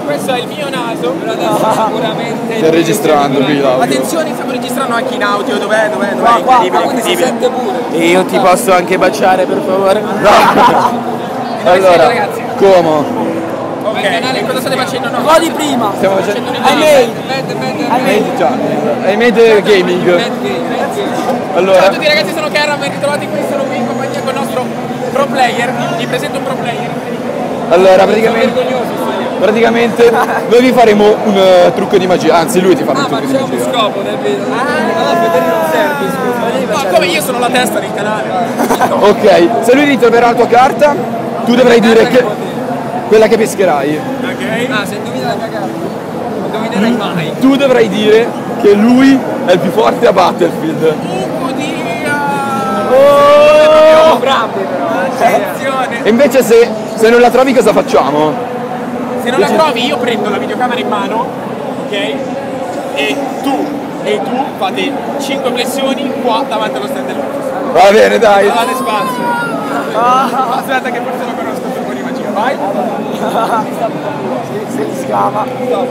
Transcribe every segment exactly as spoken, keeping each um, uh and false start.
questo è il mio naso. Però adesso sicuramente. Stai registrando qui l'audio. Attenzione, stiamo registrando anche in audio. Dov'è? Dov'è? Dov'è? Incredibile, incredibile. Si sente pure. E io ti posso anche baciare, per favore? No! Allora, ragazzi? Como? Ok, cosa state facendo? No, qua di prima. Stiamo facendo I made. I made già. I made gaming. Allora. Ciao a tutti ragazzi, sono Kerram, ben ritrovati qui, sono qui in compagnia con il nostro pro player. Vi presento un pro player. Allora, praticamente, praticamente noi vi faremo un uh, trucco di magia, anzi lui ti fa un ah, trucco di magia. Ah, ma c'è uno scopo nel video. Ah, allora Federico non serve, scusa. Ma come io sono la testa del canale. Ok, se lui ritroverà la tua carta, tu dovrai dire che quella che pescherai. Ok. Ah, se indovina la mia carta, non indovinerai mai. Tu dovrai dire che lui è il più forte a Battlefield. Oh, bravi però. Attenzione. E invece se, se non la trovi cosa facciamo? Se non la trovi io prendo la videocamera in mano, ok? E tu e tu fate cinque flessioni qua davanti allo stand dell'office. Va bene, dai. Date spazio. Ah, aspetta che forse lo conosco il trucco di magia. Vai. Si scava.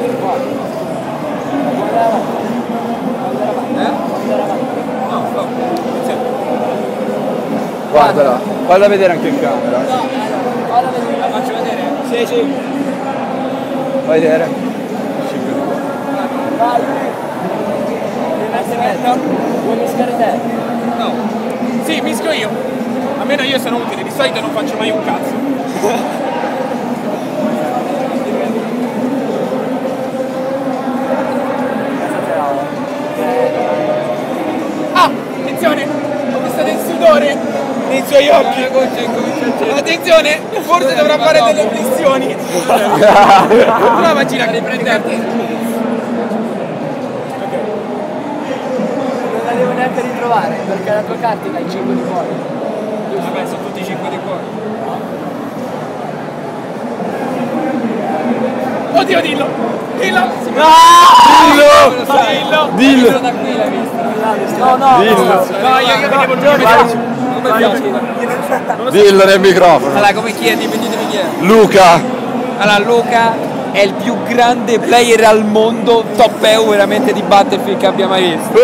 Eh? No, stop. Guardala, falla vedere anche in camera. Falla vedere, la faccio vedere? Sì, sì. Fai vedere. Vai. Vuoi mischiare te? No. Sì, mischio io. Almeno io sono utile, di solito non faccio mai un cazzo. Ah, attenzione! Ho visto del sudore nei suoi occhi. Attenzione, forse dovrà fare delle flessioni. Provaci a riprenderti. Non la devo neanche ritrovare perché la tua carta hai cinque di cuore. Vabbè, sono tutti cinque di cuore. Oddio, dillo! Dillo! Dillo! Dillo! Dillo! Da qui l'hai vista. No, no, Dillo! No, io io vedevo già come piace. Dillo nel microfono. Allora, come chi è? Dimmi, dimmi chi è. Luca! Allora, Luca è il più grande player al mondo, top E U veramente di Battlefield che abbia mai visto.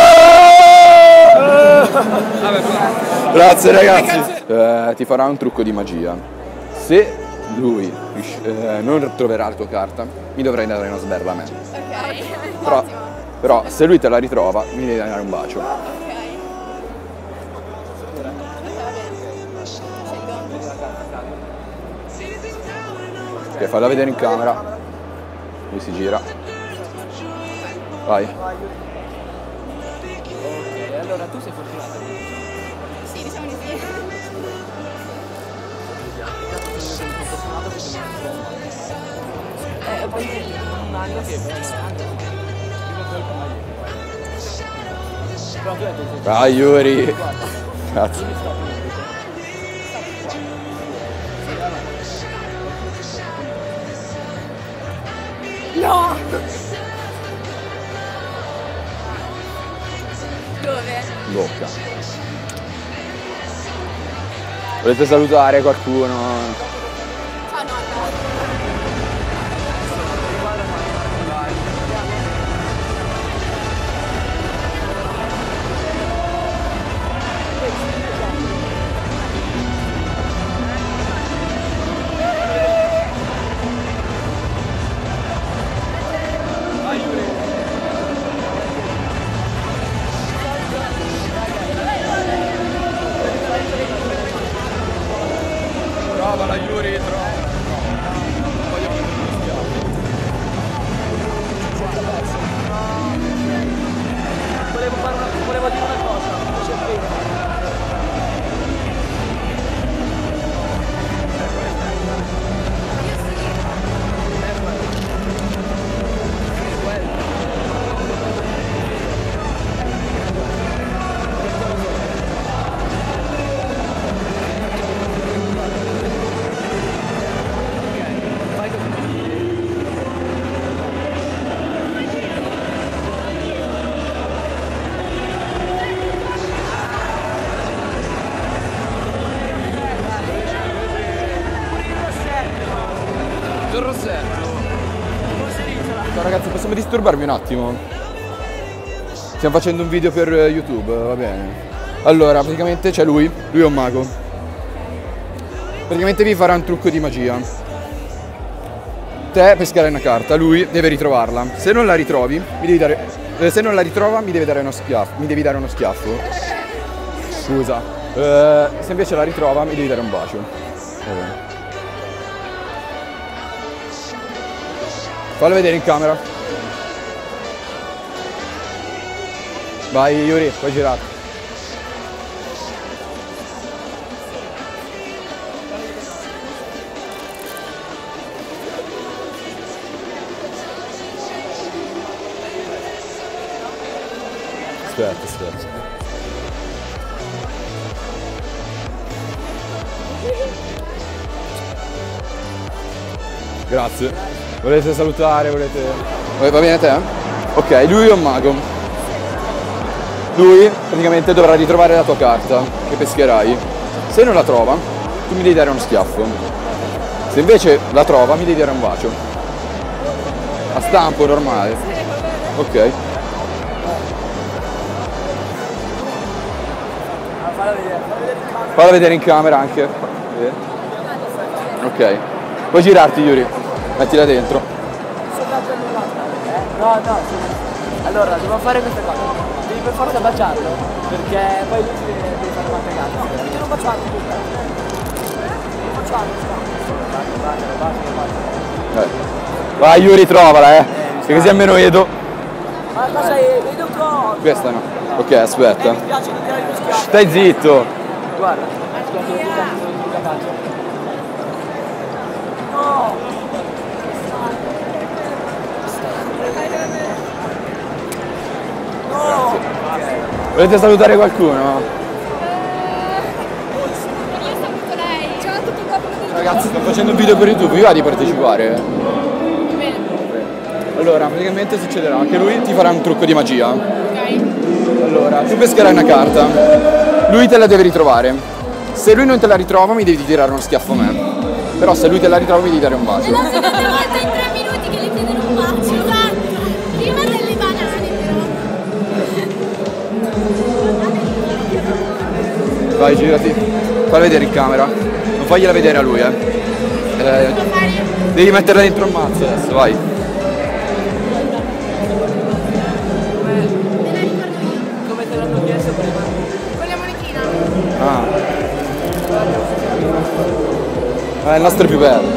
Vabbè, Grazie ragazzi. Eh, ti farà un trucco di magia. Se lui eh, non troverà la tua carta, mi dovrai dare una sberla a me. Ok. Però, però se lui te la ritrova, mi devi dare un bacio. Ok, falla vedere in camera. Lui si gira. Vai. Ok, allora tu sei fortunata. Sì, diciamo di sì. Eh, poi un anno che Vai Yuri. Cazzo. No! Dove? Bocca. Volete salutare qualcuno? Ciao nonna. Brava la Yuri, trova. volevo fare una, volevo dire una cosa, non c'è frega. Rossello. Ciao ragazzi, possiamo disturbarvi un attimo? Stiamo facendo un video per YouTube, va bene. Allora, praticamente c'è lui, lui è un mago. Praticamente vi farà un trucco di magia. Te pescherai una carta, lui deve ritrovarla. Se non la ritrovi, mi devi dare. Eh, se non la ritrova, mi devi dare uno schiaffo. Mi devi dare uno schiaffo. Scusa. Eh, se invece la ritrova, mi devi dare un bacio. Va bene. Fallo vedere in camera. Vai Yuri, puoi girare. Aspetta, aspetta. Grazie. Volete salutare? Volete. Va bene a te? Ok, lui è un mago. Lui praticamente dovrà ritrovare la tua carta che pescherai. Se non la trova, tu mi devi dare uno schiaffo. Se invece la trova, mi devi dare un bacio. A stampo normale. Ok. Falla vedere in camera anche. Ok. Puoi girarti, Yuri. Mettila dentro. No, no. Allora, dobbiamo fare questa cosa. Devi per forza baciarlo. Perché poi lui ti deve, deve fare una cagata. Perché non baciarlo? Non baciarlo, eh. Vai Yuri, trovala, eh. Che così almeno vedo. Ma cosa è? Vedo cosa? Questa no. Ok, aspetta. Eh, mi piace di tirare lo schiaffo. Stai zitto. Guarda, schiaffo di capace. No! No! Volete salutare qualcuno? Io saluto lei. Ciao a tutti i popolo del Ragazzi, sto facendo un video per YouTube, vi va di partecipare? Bene. Allora, praticamente succederà che lui ti farà un trucco di magia. Ok. Allora, tu pescherai una carta, lui te la deve ritrovare. Se lui non te la ritrova, mi devi tirare uno schiaffo a me. Però se lui te la ritrova, mi devi dare un bacio. È la seconda volta in tre minuti che le chiedono un bacio. Esatto. Prima delle banane, però. Vai, girati. Falla vedere in camera. Non fagliela vedere a lui, eh. eh devi metterla dentro un mazzo adesso, vai. Come te l'hanno chiesto prima? Con la monechina. Ah. Eh, il nostro è più bello.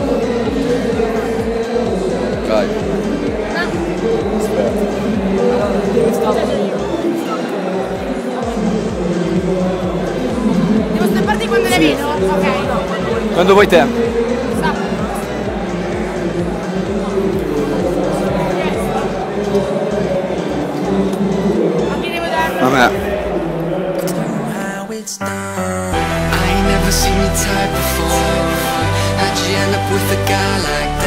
Vai. Aspetta. Devo stapparti quando le vedo? Ok. Quando vuoi te. A chi devo dare? A me. I ain't never seen your type before. How'd you end up with a guy like